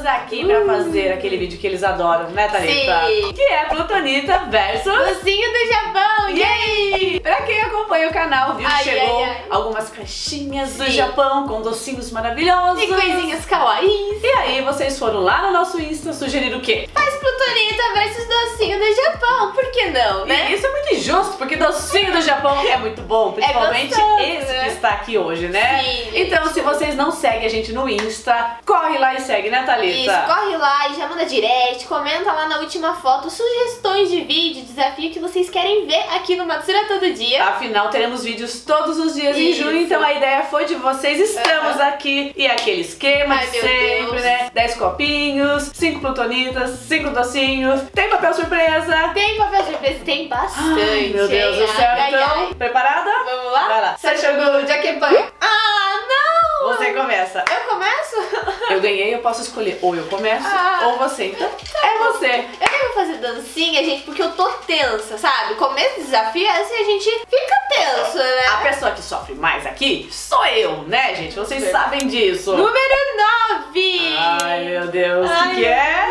Estamos aqui pra fazer aquele vídeo que eles adoram, né, Thalita? Sim. Que é Plutonita versus Docinho do Japão, yay! Pra quem acompanha o canal, viu que chegou algumas caixinhas do Sim. Japão com docinhos maravilhosos. E coisinhas kawaiis. E aí vocês foram lá no nosso Insta sugerir o quê? Faz Plutonita versus docinho do Japão, por que não, né? E isso é muito injusto, porque docinho do Japão é muito bom, principalmente gostoso, esse né? que está aqui hoje, né? Sim, então, gente. se vocês não seguem a gente no Insta, corre lá e segue, né, Thalita? Isso, corre lá e já manda direct, comenta lá na última foto sugestões de vídeo, desafio que vocês querem ver aqui no Matsura Todo Dia. Afinal, teremos vídeos todos os dias em Isso. junho, então a ideia foi de vocês. Estamos aqui e aquele esquema Ai, de meu sempre, Deus. né? 10 copinhos, 5 plutonitas, 5 docinhos. Tem papel surpresa. Tem papel surpresa, tem bastante. Ai, meu Deus do hein? céu. Ai, Então, ai. preparada? Vamos lá? Vai lá. Sashogu Jakepan. Ah, não! Você começa. Eu começo? Eu ganhei, eu posso escolher ou eu começo ou você. Então, é você. Eu nem vou fazer dancinha, gente, porque eu tô tensa, sabe? Começo do desafio é assim, a gente fica tenso, né? A pessoa que sofre mais aqui sou eu, né, gente? Vocês sabem disso. Número 9! Ai, meu Deus. O Ai, que é?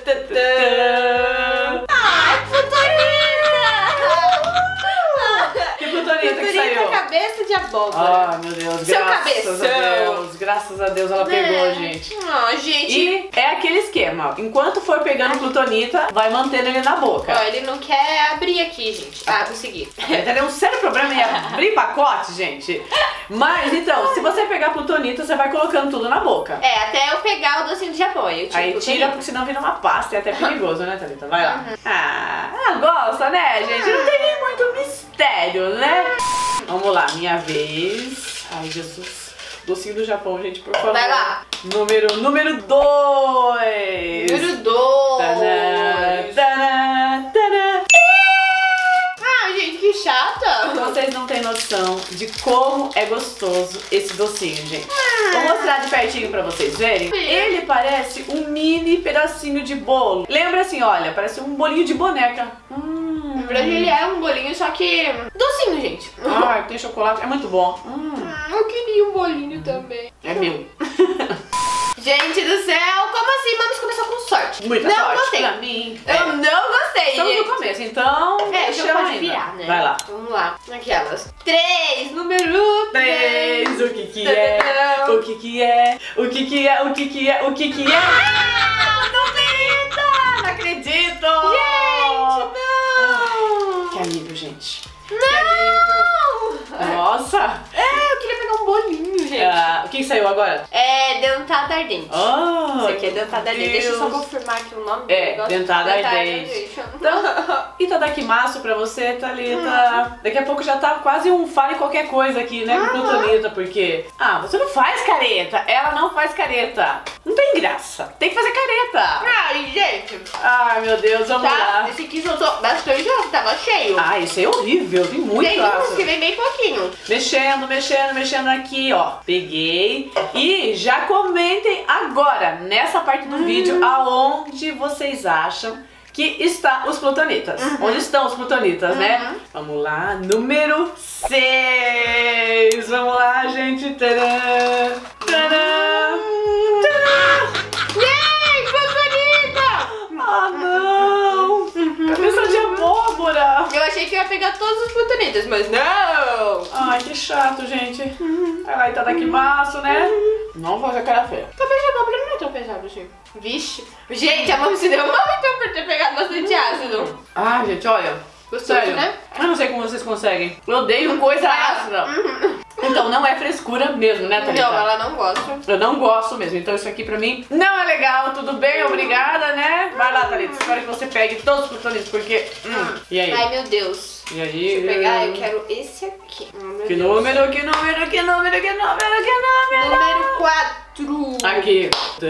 Ai, Plutonita! Que plutonita que Plutonita saiu? cabeça de abóbora. Ai, meu Deus. Seu Graças cabeção. a Deus. Graças a Deus ela pegou, gente. Ah, gente. E é aquele esquema. Enquanto for pegando plutonita, vai mantendo ele na boca. Ó, ele não quer abrir aqui, gente. Ah, consegui. Ele tem um sério problema em abrir pacote, gente. Mas, então, se você pegar plutonita, você vai colocando tudo na boca. É, até eu pegar o docinho de Japão. Eu tiro Aí o tira, porque senão vira uma pasta e é até perigoso, né, Thalita? Vai lá. Gosta, né, gente? Não tem nem muito mistério, né? Vamos lá, minha vez. Ai, Jesus. Docinho do Japão, gente, por favor. Vai lá. Número 2. Número 2. Ah, gente, que chata. Vocês não têm noção de como é gostoso esse docinho, gente. Vou mostrar de pertinho pra vocês verem. Ele parece um mini pedacinho de bolo. Lembra assim, olha, parece um bolinho de boneca. Na verdade, ele é um bolinho, só que docinho, gente. Ai, tem chocolate, é muito bom. Eu queria um bolinho também. É meu. Gente do céu, como assim? Vamos começar com sorte. Muita não sorte gostei. pra mim. Eu não gostei, Estamos gente. no começo, então. É, o jogo chama pode ainda. virar, né? Vai lá. Vamos lá. Aquelas. 3, número 3, o que que é? O que que é? O que que é? O que que é? O que que é? Plutonita! Não acredito! Gente, não! Que alívio, gente. Não! Nossa! Eu queria pegar um bolinho, gente. O que saiu agora? É dentada ardente. Oh, Isso aqui é dentada ardente. Deixa eu só Deus. confirmar aqui o nome do É, negócio. dentada ardente. Então, itadakimasu pra você, Thalita. Daqui a pouco já tá quase um fale qualquer coisa aqui, né, com Plutonita, porque... você não faz careta. Ela não faz careta. Não tem graça. Tem que fazer careta. Ai, gente. Ai, meu Deus, vamos lá. Esse aqui soltou bastante ácido, tava cheio. Isso é horrível, tem muito Tem uns ácido. que vem bem pouquinho. Mexendo aqui, ó. Peguei. E já comentem agora, nessa parte do vídeo, aonde vocês acham que está os plutonitas. Onde estão os plutonitas, né? Vamos lá, número 6. Vamos lá, gente. Tadã, tadã, tadã. Yay, plutonita! Ah, não! Cabeça de abóbora. Eu achei que eu ia pegar todos os plutonitas, mas não! Ai, que chato, gente. Vai lá, itadakimasu, né? Não vou fazer cara feia. Cabeça de abóbora não é tão pesado assim. Vixe. Gente, a mão se deu mal então por ter pegado bastante ácido. Ai, gente, olha. Gostoso, Sério, né? eu não sei como vocês conseguem. Eu odeio coisa ácida. Então não é frescura mesmo, né, Thalita? Não, ela não gosta. Eu não gosto mesmo. Então isso aqui pra mim não é legal. Tudo bem, obrigada, né? Vai lá, Thalita. Espero que você pegue todos os plutonitos, porque... E aí? Ai, meu Deus. E aí? Deixa eu pegar, eu quero esse aqui. Que número, que número, que número, que número, que número? Número 4. Aqui.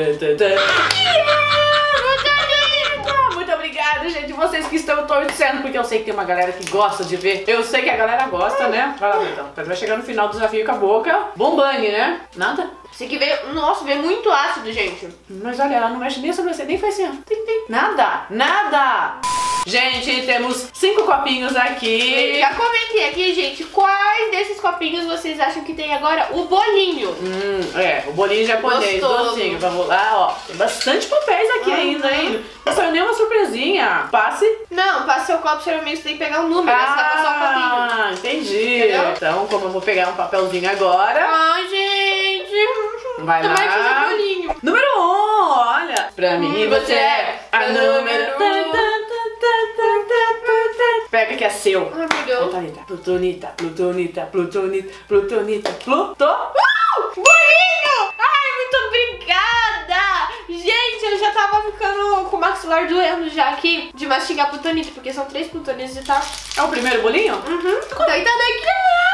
Muito obrigada, gente. Vocês que estão torcendo, porque eu sei que tem uma galera que gosta de ver. Eu sei que a galera gosta, né? Vai lá, então. Vai chegar no final do desafio com a boca bombando, né? Nada? Esse aqui veio, nossa, veio muito ácido, gente. Mas olha, ela não mexe nem a sobrancelha, nem faz assim, ó. Tem. Nada, nada. Gente, temos 5 copinhos aqui. Já comentei aqui, gente, quais desses copinhos vocês acham que tem agora o bolinho? O bolinho japonês, docinho. Vamos lá, ó. Tem bastante papéis aqui ainda, hein? Não saiu nenhuma surpresinha. Passe. Não, passe seu copo, seu amigo, você tem que pegar um número. Essa é só o copinho. Entendi. Entendeu? Então, como eu vou pegar um papelzinho agora. Ai, gente. Vai lá. Vai fazer bolinho. Número 1, olha. Pra mim, você é a número 1. Pega que é seu. Ai, meu Deus. Plutonita, Plutonita, Plutonita, Plutonita, Pluto. Bolinho! Ai, muito obrigada! Gente, eu já tava ficando com o maxilar doendo já aqui de mastigar plutonita, porque são 3 plutonitas e tal. É o primeiro bolinho? Deita daqui!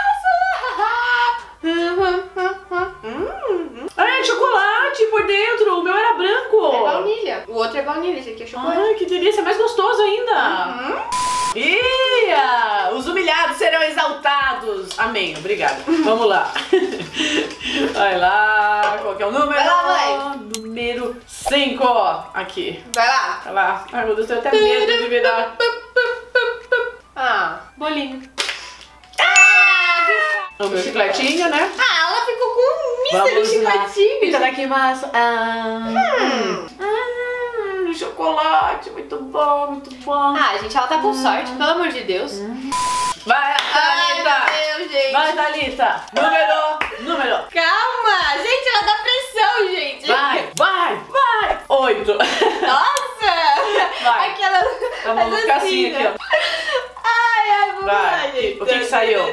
É chocolate por dentro, o meu era branco. É baunilha. O outro é baunilha, esse aqui é chocolate. Ai, que delícia, é mais gostoso ainda. Os humilhados serão exaltados. Amém, obrigada. Vamos lá. Vai lá, qual que é o número? Vai lá, mãe. Número 5, ó. Aqui. Vai lá. Vai lá. Ai, meu Deus, eu tenho até medo de virar. Bolinho. O meu chicletinho, né? Ela ficou com um mísero chicletinho. Itadakimasu. Chocolate, muito bom, muito bom. Gente, ela tá com sorte, pelo amor de Deus. Vai, Ai, Thalita. meu Deus, gente. Vai, Thalita. Número. Calma, gente, ela dá pressão, gente. Vai. 8. Nossa. Vai. Aquela... Vamos ficar assim aqui, ó. Ai, vamos lá, Vai. gente. O que saiu?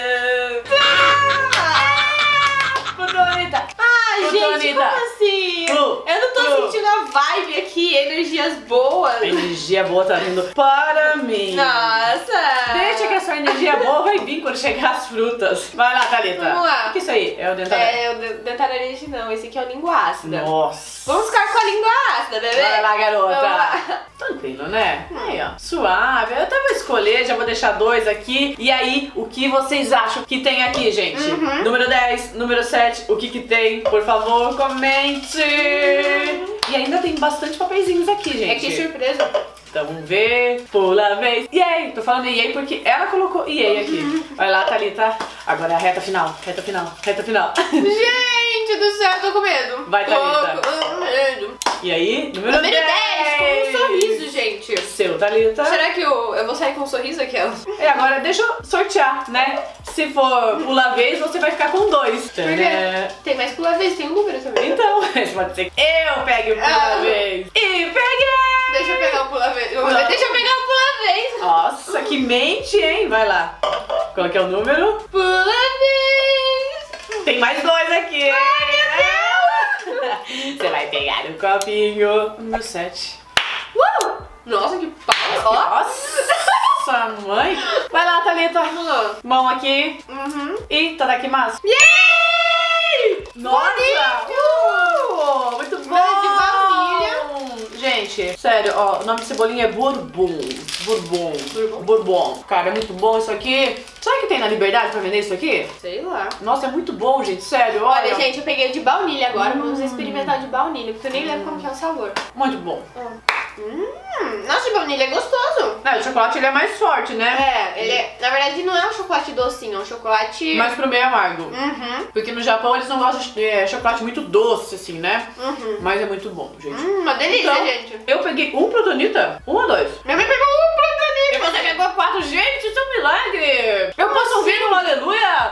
Plutonita. Gente, Plutonita. como assim? Plu. Eu não tô sentindo a vibe aqui, energias boas. A energia boa tá vindo para mim. Nossa. Deixa que a sua energia boa vai vir quando chegar as frutas. Vai lá, Thalita. Vamos lá. O que é isso aí? É o dentário? É, o dentararete não, esse aqui é o língua ácida. Nossa. Vamos ficar com a língua ácida, bebê? Vai lá, garota. Vamos lá. Tranquilo, né? Aí, ó. Suave. Eu até vou escolher, já vou deixar 2 aqui. E aí, o que vocês acham que tem aqui, gente? Número 10, número 7, o que tem? Por favor, comente. E ainda tem bastante papeizinhos aqui, gente. É que surpresa. Então vamos ver. Pula a vez. Yay! Tô falando yay porque ela colocou yay aqui. Vai lá, Thalita. Agora é a reta final. Reta final. Gente do céu, tô com medo. Vai, Thalita. Tô com medo. E aí, número 10. Com um sorriso, gente. Seu, Thalita. Será que eu vou sair com um sorriso aqui? E agora deixa eu sortear, né? Se for pula vez, você vai ficar com 2. Porque tem mais pula vez, tem um número também. Então, pode ser que eu pegue o pula vez. E peguei! Deixa eu pegar o pula vez. Deixa eu pegar o pula vez. Nossa, que mente, hein? Vai lá. Qual que é o número? Pula vez. Tem mais 2 aqui. Ai, meu Deus. Você vai pegar o copinho. Número 7. Nossa, que pau. Nossa, mãe. Vai lá, Thalita. Mão aqui. E tadakimasu. Yay! Nossa! Bonito! Muito bom! De baunilha. Gente, sério, ó, o nome desse bolinho é Bourbon. Bourbon. Cara, é muito bom isso aqui. Sabe que tem na Liberdade pra vender isso aqui? Sei lá. Nossa, é muito bom, gente, sério, olha. Olha, gente, eu peguei de baunilha agora. Vamos experimentar de baunilha, porque eu nem lembro como que é o sabor. Muito bom. Nossa, de baunilha é gostoso. O chocolate ele é mais forte, né? Ele é, na verdade não é um chocolate docinho, é um chocolate... Mais pro meio amargo. Porque no Japão eles não gostam de chocolate muito doce, assim, né? Mas é muito bom, gente. Uma delícia, Então, gente. Eu peguei um Plutonita, 1 ou 2? Minha mãe pegou um plutonita. E você pegou 4, gente, isso é um milagre! Eu posso ouvir um aleluia?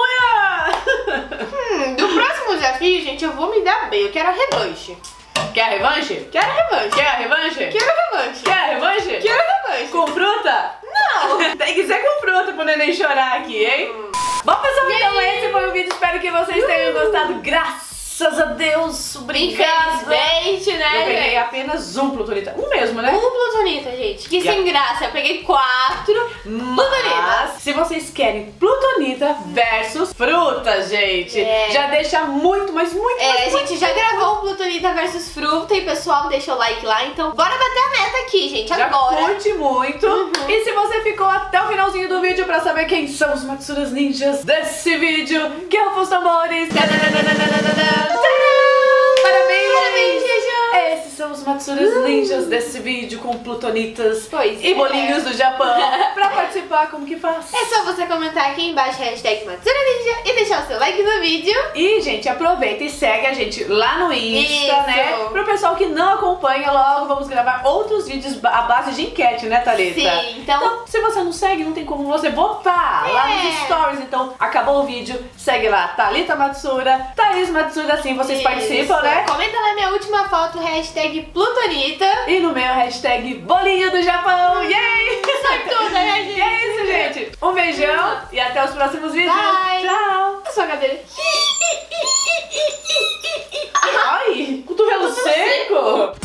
Aleluia! Do próximo desafio, gente, eu vou me dar bem. Eu quero a revanche. Quer a revanche? Quero a revanche. Quer a revanche? Quero a revanche. Quer a revanche? Quero a revanche. Com fruta? Não. Tem que ser com fruta pro neném chorar aqui, hein? Bom, pessoal, então esse foi o vídeo. Espero que vocês tenham gostado. Graças a Deus. Obrigada. Infelizmente, né, Eu peguei gente? apenas um Plutonita. Um mesmo, né? Um plutonita, gente. Que sem graça. Eu peguei 4 plutonitas. Mas, se vocês querem Plutonita versus frutas, gente, já deixa muito, mas muito, a gente já gravou o Plutonita versus fruta e o pessoal deixou o like lá, então bora bater a meta aqui, gente, já agora. curte muito. E se você ficou até o finalzinho do vídeo pra saber quem são os Matsuras Ninjas desse vídeo, que rufam os tambores. Parabéns, Parabéns, gente. Esses são os Matsuras ninjas desse vídeo com plutonitas Pois e é. bolinhos do Japão. Pra participar, como que faz? É só você comentar aqui embaixo hashtag Matsura Ninja e deixar o seu like no vídeo. E, gente, aproveita e segue a gente lá no Insta, Isso. né? Pro pessoal que não acompanha, logo vamos gravar outros vídeos à base de enquete, né, Thalita? Sim, então se você não segue, não tem como você votar lá nos stories. Então, acabou o vídeo, segue lá, Thalita Matsura, Thaís Matsura, assim vocês participam, né? Comenta na minha última foto, hashtag Plutonita. E no meu hashtag Bolinho do Japão, yay! Sortuda, né, gente? E é isso, gente. Um beijão e até os próximos vídeos. Bye. Tchau! A sua cadeira. Ai, cotovelo seco!